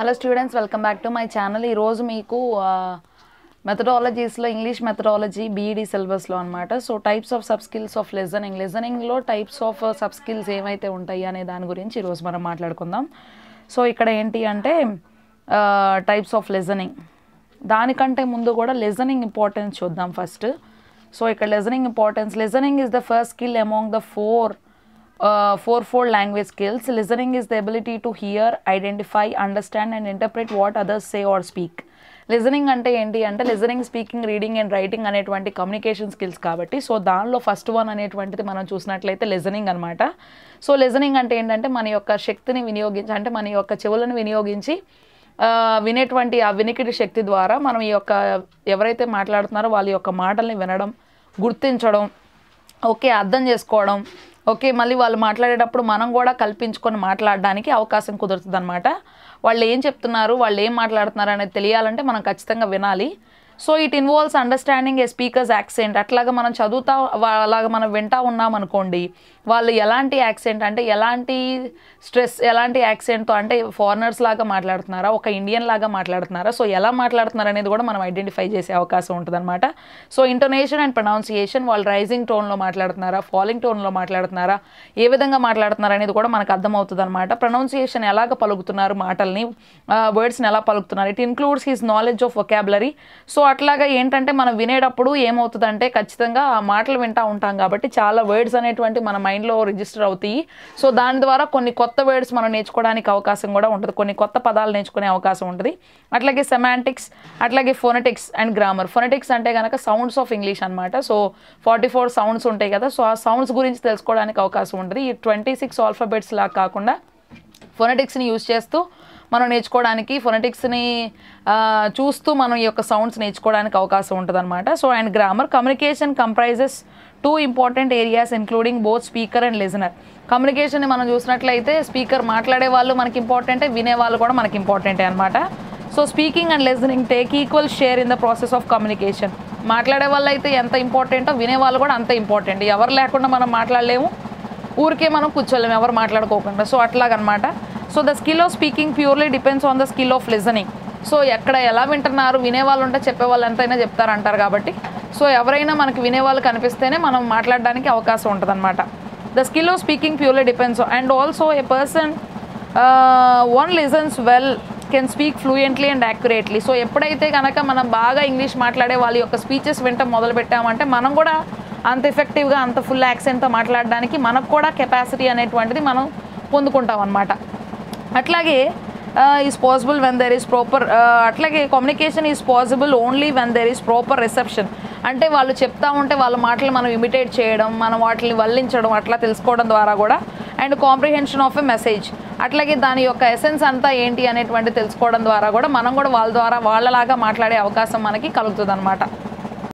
Hello students, welcome back to my channel. ఈరోజు మీకు మెథడాలజీస్లో ఇంగ్లీష్ మెథడాలజీ బీఈడీ సిలబస్లో అనమాట. So types of sub skills of లిజనింగ్లో టైప్స్ ఆఫ్ సబ్ స్కిల్స్ ఏమైతే ఉంటాయి అనే దాని గురించి ఈరోజు మనం మాట్లాడుకుందాం. సో ఇక్కడ ఏంటి అంటే టైప్స్ ఆఫ్ లిజనింగ్, దానికంటే ముందు కూడా లిజనింగ్ ఇంపార్టెన్స్ చూద్దాం ఫస్ట్. సో ఇక్కడ listening importance, listening is the first skill among the fourfold language skills. Listening is the ability to hear, identify, understand and interpret what others say or speak. Listening అంటే ఏంటి అంటే listening, speaking, reading and writing అనేటువంటి communication skills కాబట్టి so దానిలో first one అనేటువంటిది మనం చూసినట్లయితే listening అనమాట. సో లిజనింగ్ అంటే ఏంటంటే మన యొక్క శక్తిని వినియోగించి, అంటే మన యొక్క చెవులను వినియోగించి వినేటువంటి ఆ వినికిడి శక్తి ద్వారా మనం ఈ యొక్క ఎవరైతే మాట్లాడుతున్నారో వాళ్ళ యొక్క మాటల్ని వినడం, గుర్తించడం, ఓకే అర్థం చేసుకోవడం, ఓకే మళ్ళీ వాళ్ళు మాట్లాడేటప్పుడు మనం కూడా కల్పించుకొని మాట్లాడడానికి అవకాశం కుదురుతుంది అనమాట. వాళ్ళు ఏం చెప్తున్నారు, వాళ్ళు ఏం మాట్లాడుతున్నారు అనేది తెలియాలంటే మనం ఖచ్చితంగా వినాలి. So it involves understanding a speaker's accent. అట్లాగా మనం చదువుతా అలాగా మనం వింటా ఉన్నాం అనుకోండి, వాళ్ళు ఎలాంటి యాక్సెంట్ అంటే ఎలాంటి స్ట్రెస్, ఎలాంటి యాక్సెంట్తో, అంటే ఫారినర్స్ లాగా మాట్లాడుతున్నారా, ఒక ఇండియన్ లాగా మాట్లాడుతున్నారా, సో ఎలా మాట్లాడుతున్నారు అనేది కూడా మనం ఐడెంటిఫై చేసే అవకాశం ఉంటుంది అనమాట. సో ఇంటోనేషన్ అండ్ ప్రొనౌన్సియేషన్, వాళ్ళు రైజింగ్ టోన్లో మాట్లాడుతున్నారా, ఫాలింగ్ టోన్లో మాట్లాడుతున్నారా, ఏ విధంగా మాట్లాడుతున్నారు అనేది కూడా మనకు అర్థమవుతుంది అనమాట. ప్రొనౌన్సియేషన్ ఎలాగ పలుకుతున్నారు, మాటల్ని వర్డ్స్ని ఎలా పలుకుతున్నారు, it includes his knowledge of vocabulary. So అట్లాగా ఏంటంటే మనం వినేటప్పుడు ఏమవుతుందంటే ఖచ్చితంగా ఆ మాటలు వింటూ ఉంటాం కాబట్టి చాలా వర్డ్స్ అనేటువంటి మన మైండ్లో రిజిస్టర్ అవుతాయి. సో దాని ద్వారా కొన్ని కొత్త వర్డ్స్ మనం నేర్చుకోవడానికి అవకాశం కూడా ఉంటుంది, కొన్ని కొత్త పదాలు నేర్చుకునే అవకాశం ఉంటుంది. అట్లాగే సెమాంటిక్స్, అట్లాగే ఫోనెటిక్స్ అండ్ గ్రామర్. ఫోనెటిక్స్ అంటే కనుక సౌండ్స్ ఆఫ్ ఇంగ్లీష్ అనమాట. సో 44 సౌండ్స్ ఉంటాయి కదా, సో ఆ సౌండ్స్ గురించి తెలుసుకోవడానికి అవకాశం ఉంటుంది. ఈ 26 ఆల్ఫాబెట్స్ లాగా కాకుండా ఫోనెటిక్స్ని యూజ్ చేస్తూ మనం నేర్చుకోవడానికి, ఫోనెటిక్స్ని చూస్తూ మనం ఈ యొక్క సౌండ్స్ నేర్చుకోవడానికి అవకాశం ఉంటుంది అనమాట. So and grammar. Communication comprises 2 important areas including both speaker and listener. కమ్యూనికేషన్ని మనం చూసినట్లయితే స్పీకర్ మాట్లాడే వాళ్ళు మనకి ఇంపార్టెంటే, వినేవాళ్ళు కూడా మనకి ఇంపార్టెంటే అనమాట. So speaking and listening take equal share in the process of communication. మాట్లాడే వాళ్ళు అయితే ఎంత ఇంపార్టెంటో వినేవాళ్ళు కూడా అంత ఇంపార్టెంట్. ఎవరు లేకుండా మనం మాట్లాడలేము, ఊరికే మనం కూర్చోలేము ఎవరు మాట్లాడుకోకుండా. సో అట్లాగనమాట. So the skill of speaking purely depends on the skill of listening. So ఎక్కడ ఎలా వింటున్నారు, వినేవాళ్ళు ఉంటే చెప్పేవాళ్ళు ఎంతైనా చెప్తారంటారు కాబట్టి సో ఎవరైనా మనకి వినేవాళ్ళు కనిపిస్తేనే మనం మాట్లాడడానికి అవకాశం ఉంటుంది అనమాట. The skill of speaking purely depends and also a person one listens well can speak fluently and accurately. So ఎప్పుడైతే కనుక మనం బాగా ఇంగ్లీష్ మాట్లాడే వాళ్ళ యొక్క స్పీచెస్ వింటాం మొదలు పెట్టామంటే మనం కూడా అంత ఎఫెక్టివ్గా, అంత ఫుల్ యాక్సెంట్తో మాట్లాడడానికి మనకు కూడా కెపాసిటీ అనేటువంటిది మనం పొందుకుంటాం అనమాట. అట్లాగే is possible when there is proper, అట్లాగే communication is possible only when there is proper reception. అంటే వాళ్ళు చెప్తా ఉంటే వాళ్ళ మాటలు మనం ఇమిటేట్ చేయడం, మనం వాటిని వల్లించడం, అట్లా తెలుసుకోవడం ద్వారా కూడా. And comprehension of a message, అట్లాగే దాని యొక్క ఎసెన్స్ అంతా ఏంటి అనేటువంటి తెలుసుకోవడం ద్వారా కూడా మనం కూడా వాళ్ళ ద్వారా వాళ్ళలాగా మాట్లాడే అవకాశం మనకి కలుగుతుంది అనమాట.